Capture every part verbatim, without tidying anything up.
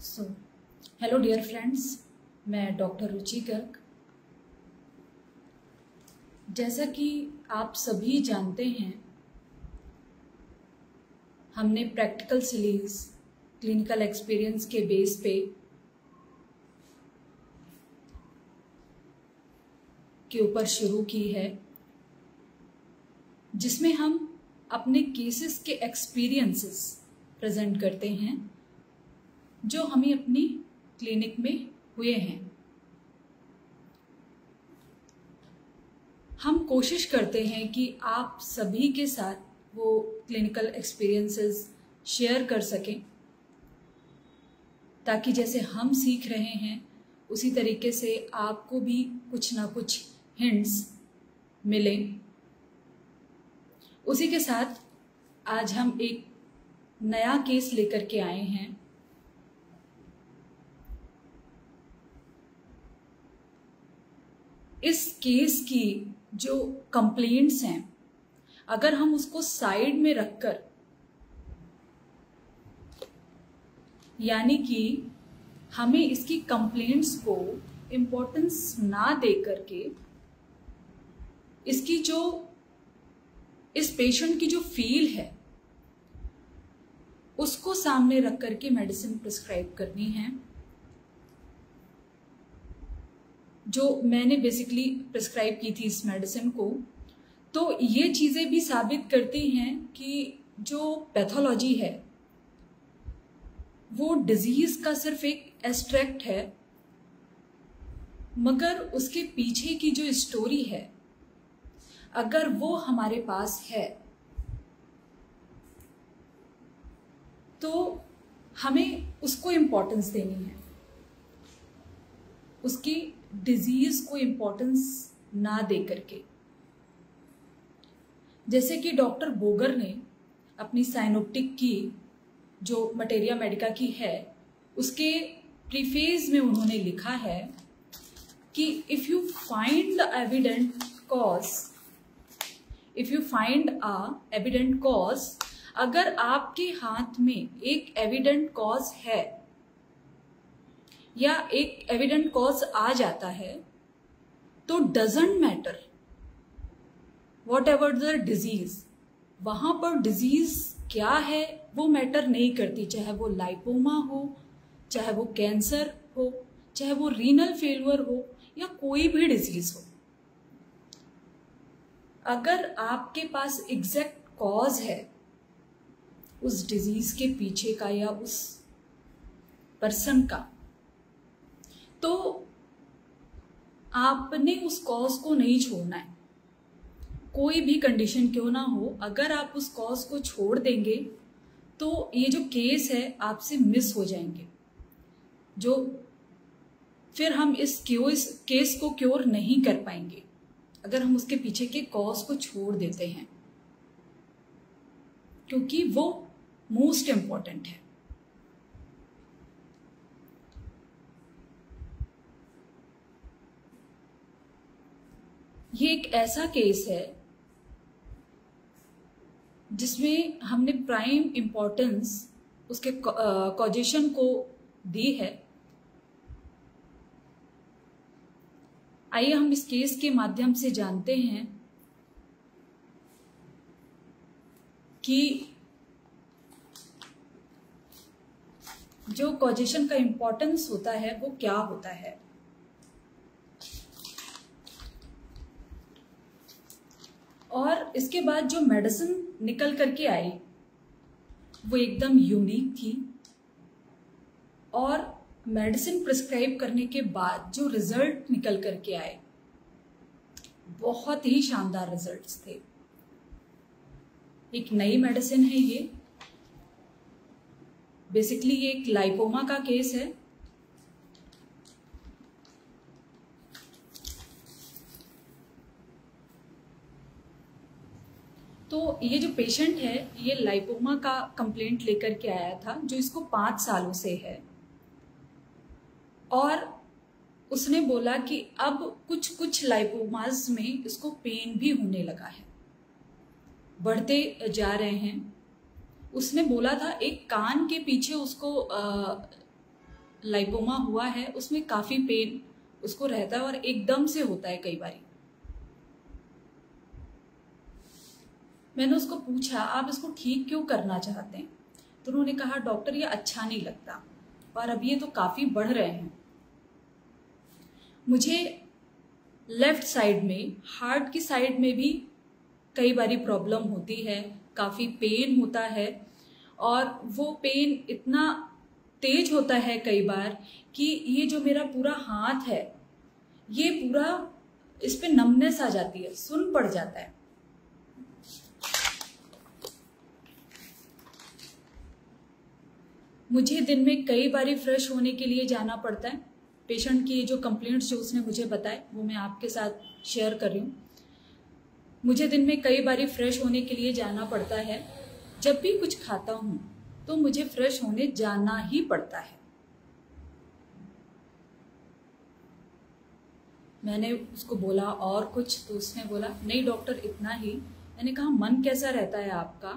सो hello dear friends, मैं doctor Ruchi Garg. जैसा कि आप सभी जानते हैं, हमने प्रैक्टिकल सीरीज क्लिनिकल एक्सपीरियंस के बेस पे के ऊपर शुरू की है, जिसमें हम अपने केसेस के एक्सपीरियंसेस प्रेजेंट करते हैं जो हमें अपनी क्लिनिक में हुए हैं। हम कोशिश करते हैं कि आप सभी के साथ वो क्लिनिकल एक्सपीरियंसेस शेयर कर सकें, ताकि जैसे हम सीख रहे हैं उसी तरीके से आपको भी कुछ ना कुछ हिंट्स मिलें। उसी के साथ आज हम एक नया केस लेकर के आए हैं। इस केस की जो कंप्लेंट्स हैं, अगर हम उसको साइड में रखकर, यानी कि हमें इसकी कंप्लेंट्स को इम्पोर्टेंस ना दे करके इसकी जो इस पेशेंट की जो फील है उसको सामने रख करके मेडिसिन प्रिस्क्राइब करनी है, जो मैंने बेसिकली प्रिस्क्राइब की थी इस मेडिसिन को। तो ये चीज़ें भी साबित करती हैं कि जो पैथोलॉजी है वो डिजीज का सिर्फ एक एब्स्ट्रैक्ट है, मगर उसके पीछे की जो स्टोरी है, अगर वो हमारे पास है तो हमें उसको इम्पोर्टेंस देनी है, उसकी डिजीज को इम्पोर्टेंस ना दे करके। जैसे कि डॉक्टर बोगर ने अपनी साइनोप्टिक की जो मटेरिया मेडिका की है, उसके प्रीफेस में उन्होंने लिखा है कि if you find the evident cause if you find a evident cause अगर आपके हाथ में एक एविडेंट कॉज है या एक एविडेंट कॉज आ जाता है, तो doesn't matter whatever the disease, वहां पर डिजीज क्या है वो मैटर नहीं करती, चाहे वो लाइपोमा हो, चाहे वो कैंसर हो, चाहे वो रीनल फेलियर हो या कोई भी डिजीज हो। अगर आपके पास एग्जैक्ट कॉज है उस डिजीज के पीछे का या उस पर्सन का, तो आपने उस कॉज को नहीं छोड़ना है। कोई भी कंडीशन क्यों ना हो, अगर आप उस कॉज को छोड़ देंगे तो ये जो केस है आपसे मिस हो जाएंगे, जो फिर हम इस क्योर केस को क्योर नहीं कर पाएंगे अगर हम उसके पीछे के कॉज को छोड़ देते हैं, क्योंकि वो मोस्ट इंपॉर्टेंट है। ये एक ऐसा केस है जिसमें हमने प्राइम इंपॉर्टेंस उसके कॉजेशन को दी है। आइए हम इस केस के माध्यम से जानते हैं कि जो कॉजेशन का इंपॉर्टेंस होता है वो क्या होता है। और इसके बाद जो मेडिसिन निकल करके आई वो एकदम यूनिक थी, और मेडिसिन प्रिस्क्राइब करने के बाद जो रिजल्ट निकल करके आए बहुत ही शानदार रिजल्ट्स थे। एक नई मेडिसिन है ये, बेसिकली ये एक लाइपोमा का केस है। तो ये जो पेशेंट है ये लाइपोमा का कंप्लेंट लेकर के आया था, जो इसको पाँच सालों से है, और उसने बोला कि अब कुछ कुछ लाइपोमास में इसको पेन भी होने लगा है, बढ़ते जा रहे हैं। उसने बोला था एक कान के पीछे उसको लाइपोमा हुआ है उसमें काफ़ी पेन उसको रहता है और एकदम से होता है कई बारी। मैंने उसको पूछा आप इसको ठीक क्यों करना चाहते हैं, तो उन्होंने कहा डॉक्टर ये अच्छा नहीं लगता और अब ये तो काफ़ी बढ़ रहे हैं। मुझे लेफ्ट साइड में, हार्ट की साइड में भी कई बारी प्रॉब्लम होती है, काफ़ी पेन होता है और वो पेन इतना तेज होता है कई बार कि ये जो मेरा पूरा हाथ है ये पूरा, इस पे नमनेस आ जाती है, सुन्न पड़ जाता है। मुझे दिन में कई बारी फ्रेश होने के लिए जाना पड़ता है। पेशेंट की जो कंप्लेंट्स जो उसने मुझे बताए वो मैं आपके साथ शेयर कर रही हूँ। मुझे दिन में कई बारी फ्रेश होने के लिए जाना पड़ता है। जब भी कुछ खाता हूँ तो मुझे फ्रेश होने जाना ही पड़ता है। मैंने उसको बोला और कुछ, तो उसने बोला नहीं डॉक्टर इतना ही। मैंने कहा मन कैसा रहता है आपका?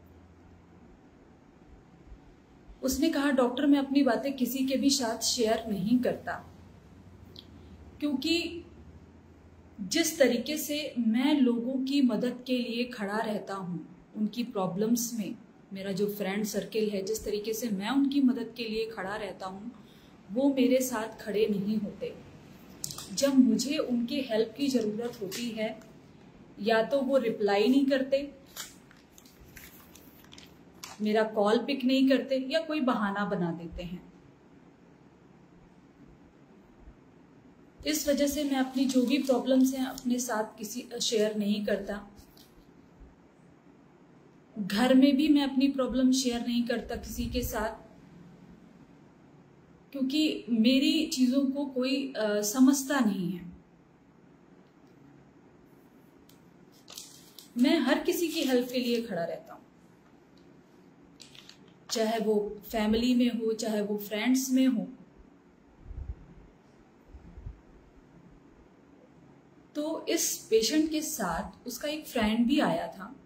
उसने कहा डॉक्टर मैं अपनी बातें किसी के भी साथ शेयर नहीं करता, क्योंकि जिस तरीके से मैं लोगों की मदद के लिए खड़ा रहता हूँ उनकी प्रॉब्लम्स में, मेरा जो फ्रेंड सर्किल है जिस तरीके से मैं उनकी मदद के लिए खड़ा रहता हूँ वो मेरे साथ खड़े नहीं होते। जब मुझे उनके हेल्प की ज़रूरत होती है या तो वो रिप्लाई नहीं करते, मेरा कॉल पिक नहीं करते या कोई बहाना बना देते हैं। इस वजह से मैं अपनी जो भी प्रॉब्लम्स हैं अपने साथ किसी शेयर नहीं करता। घर में भी मैं अपनी प्रॉब्लम शेयर नहीं करता किसी के साथ, क्योंकि मेरी चीज़ों को कोई आ, समझता नहीं है। मैं हर किसी की हेल्प के लिए खड़ा रहता हूँ, चाहे वो फैमिली में हो चाहे वो फ्रेंड्स में हो। तो इस पेशेंट के साथ उसका एक फ्रेंड भी आया था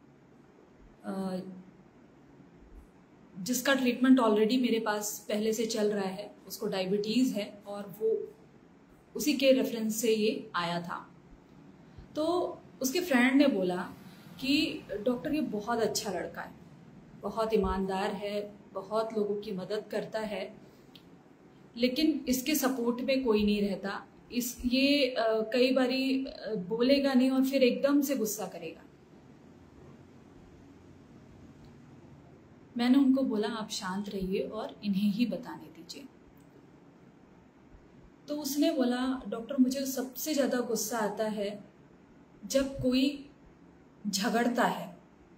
जिसका ट्रीटमेंट ऑलरेडी मेरे पास पहले से चल रहा है। उसको डायबिटीज़ है और वो उसी के रेफरेंस से ये आया था। तो उसके फ्रेंड ने बोला कि डॉक्टर ये बहुत अच्छा लड़का है, बहुत ईमानदार है, बहुत लोगों की मदद करता है, लेकिन इसके सपोर्ट में कोई नहीं रहता। इस ये आ, कई बारी आ, बोलेगा नहीं और फिर एकदम से गुस्सा करेगा। मैंने उनको बोला आप शांत रहिए और इन्हें ही बताने दीजिए। तो उसने बोला डॉक्टर मुझे सबसे ज़्यादा गुस्सा आता है जब कोई झगड़ता है,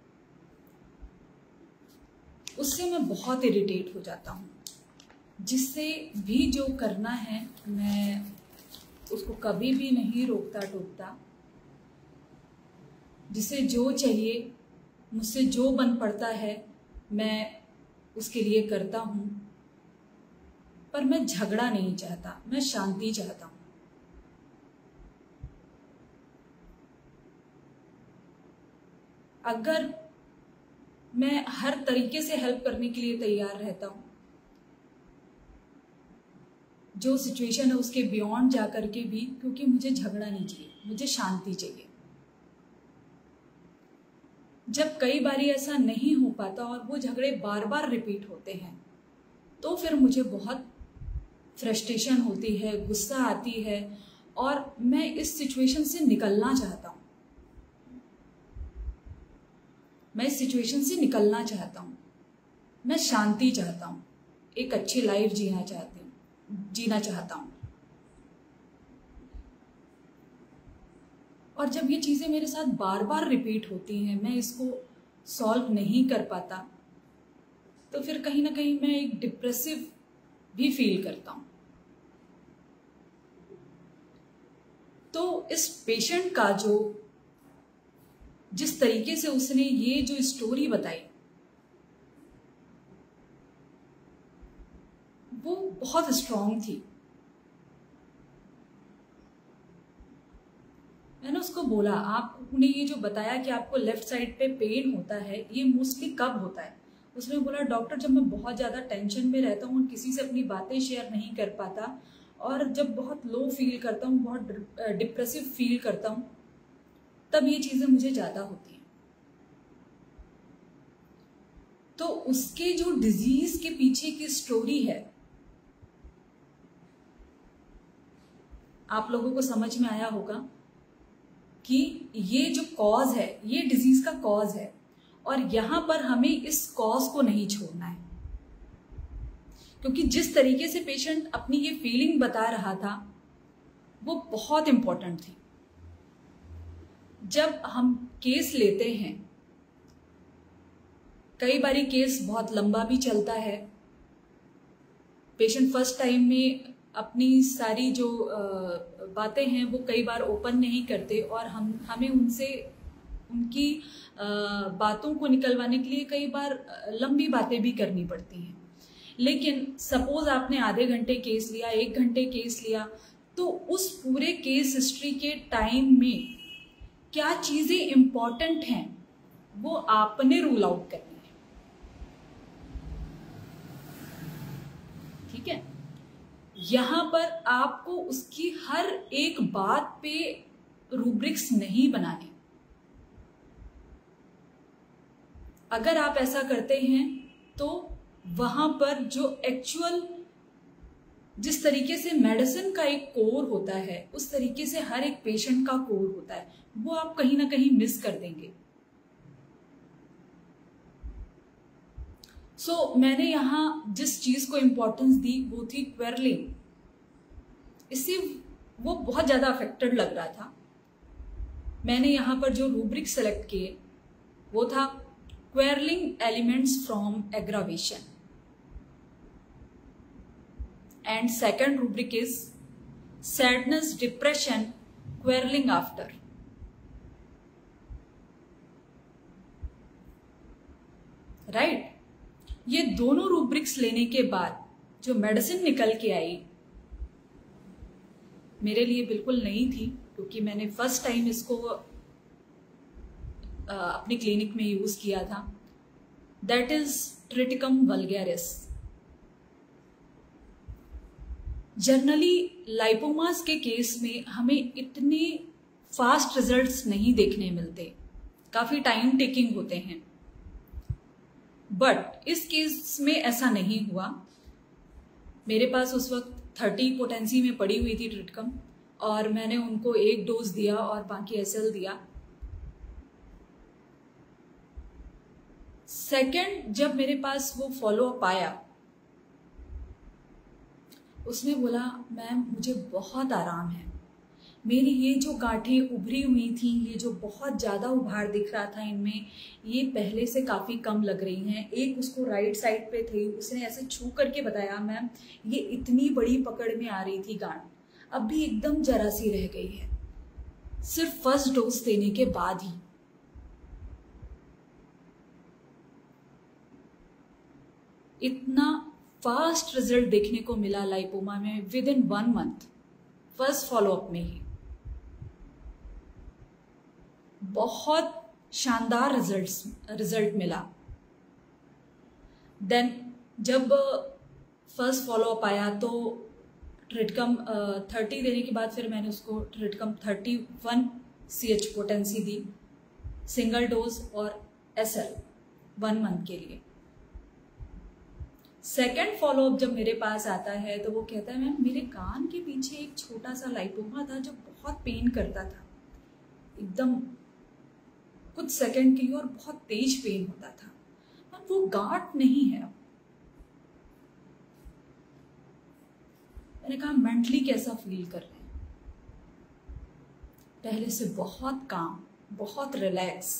उससे मैं बहुत इरिटेट हो जाता हूँ। जिससे भी जो करना है मैं उसको कभी भी नहीं रोकता टोकता। जिसे जो चाहिए, मुझसे जो बन पड़ता है मैं उसके लिए करता हूँ, पर मैं झगड़ा नहीं चाहता, मैं शांति चाहता हूँ। अगर मैं हर तरीके से हेल्प करने के लिए तैयार रहता हूँ, जो सिचुएशन है उसके बियॉन्ड जा कर के भी, क्योंकि मुझे झगड़ा नहीं चाहिए, मुझे शांति चाहिए। जब कई बारी ऐसा नहीं हो पाता और वो झगड़े बार बार रिपीट होते हैं तो फिर मुझे बहुत फ्रस्ट्रेशन होती है, गुस्सा आती है और मैं इस सिचुएशन से निकलना चाहता हूँ। मैं इस सिचुएशन से निकलना चाहता हूँ, मैं शांति चाहता हूँ, एक अच्छी लाइफ जीना चाहती हूँ जीना चाहता हूँ। और जब ये चीज़ें मेरे साथ बार बार रिपीट होती हैं, मैं इसको सॉल्व नहीं कर पाता, तो फिर कहीं ना कहीं मैं एक डिप्रेसिव भी फील करता हूँ। तो इस पेशेंट का जो जिस तरीके से उसने ये जो स्टोरी बताई वो बहुत स्ट्रांग थी। मैंने उसको बोला आपने ये जो बताया कि आपको लेफ्ट साइड पे पेन होता है, ये मोस्टली कब होता है? उसने बोला डॉक्टर जब मैं बहुत ज़्यादा टेंशन में रहता हूँ, किसी से अपनी बातें शेयर नहीं कर पाता और जब बहुत लो फील करता हूँ, बहुत डिप्रेसिव फील करता हूँ, तब ये चीज़ें मुझे ज़्यादा होती हैं। तो उसके जो डिजीज के पीछे की स्टोरी है आप लोगों को समझ में आया होगा कि ये जो कॉज है ये डिजीज का कॉज है और यहां पर हमें इस कॉज को नहीं छोड़ना है, क्योंकि जिस तरीके से पेशेंट अपनी ये फीलिंग बता रहा था वो बहुत इंपॉर्टेंट थी। जब हम केस लेते हैं, कई बारी केस बहुत लंबा भी चलता है, पेशेंट फर्स्ट टाइम में अपनी सारी जो बातें हैं वो कई बार ओपन नहीं करते और हम हमें उनसे उनकी बातों को निकलवाने के लिए कई बार लंबी बातें भी करनी पड़ती हैं। लेकिन सपोज आपने आधे घंटे केस लिया, एक घंटे केस लिया, तो उस पूरे केस हिस्ट्री के टाइम में क्या चीजें इंपॉर्टेंट हैं वो आपने रूल आउट करनी है। ठीक है, यहां पर आपको उसकी हर एक बात पे रूब्रिक्स नहीं बनाने। अगर आप ऐसा करते हैं तो वहां पर जो एक्चुअल जिस तरीके से मेडिसिन का एक कोर होता है उस तरीके से हर एक पेशेंट का कोर होता है, वो आप कहीं ना कहीं मिस कर देंगे। सो so, मैंने यहां जिस चीज को इंपॉर्टेंस दी वो थी क्वेरलिंग। इससे वो बहुत ज्यादा अफेक्टेड लग रहा था। मैंने यहां पर जो रूब्रिक सेलेक्ट किए वो था quarrelling elements from aggravation, and second rubric is sadness depression quarrelling after. Right, ये दोनों रूब्रिक्स लेने के बाद जो मेडिसिन निकल के आई मेरे लिए बिल्कुल नई थी, क्योंकि मैंने फर्स्ट टाइम इसको अपनी क्लिनिक में यूज किया था। That is triticum vulgaris. Generally lipomas के केस में हमें इतने फास्ट रिजल्ट्स नहीं देखने मिलते, काफी टाइम टेकिंग होते हैं, बट इस केस में ऐसा नहीं हुआ। मेरे पास उस वक्त थर्टी पोटेंसी में पड़ी हुई थी ट्रिटकम और मैंने उनको एक डोज दिया और बाकी एसएल दिया। सेकंड जब मेरे पास वो फॉलो अप आया उसने बोला मैम मुझे बहुत आराम है, मेरी ये जो गांठें उभरी हुई थी, ये जो बहुत ज़्यादा उभार दिख रहा था इनमें, ये पहले से काफ़ी कम लग रही हैं। एक उसको राइट साइड पे थी, उसने ऐसे छू करके बताया मैम ये इतनी बड़ी पकड़ में आ रही थी गांठ, अब भी एकदम जरा सी रह गई है, सिर्फ फर्स्ट डोज देने के बाद ही। इतना फास्ट रिजल्ट देखने को मिला लाइपोमा में within one month, first follow up में ही। बहुत शानदार रिजल्ट रिजल्ट मिला। देन जब फर्स्ट फॉलोअप आया तो ट्रिटकम थर्टी देने के बाद फिर मैंने उसको triticum thirty one C H potency दी, सिंगल डोज और एस एल वन मंथ के लिए। सेकेंड फॉलोअप जब मेरे पास आता है तो वो कहता है मैम मेरे कान के पीछे एक छोटा सा लाइपोमा था जो बहुत पेन करता था, एकदम कुछ सेकंड के लिए, और बहुत तेज पेन होता था, पर वो गांठ नहीं है। मैंने कहा मेंटली कैसा फील कर रहे हैं? पहले से बहुत काम, बहुत रिलैक्स,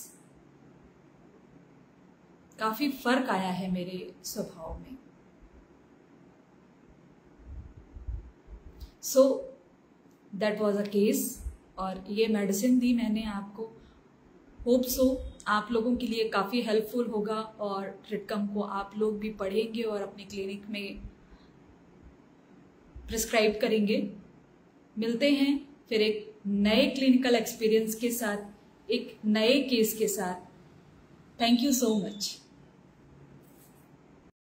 काफी फर्क आया है मेरे स्वभाव में। So that was a case, और ये मेडिसिन दी मैंने आपको। होप सो आप लोगों के लिए काफ़ी हेल्पफुल होगा और ट्रिटकम को आप लोग भी पढ़ेंगे और अपनी क्लिनिक में प्रिस्क्राइब करेंगे। मिलते हैं फिर एक नए क्लिनिकल एक्सपीरियंस के साथ, एक नए केस के साथ। Thank you so much.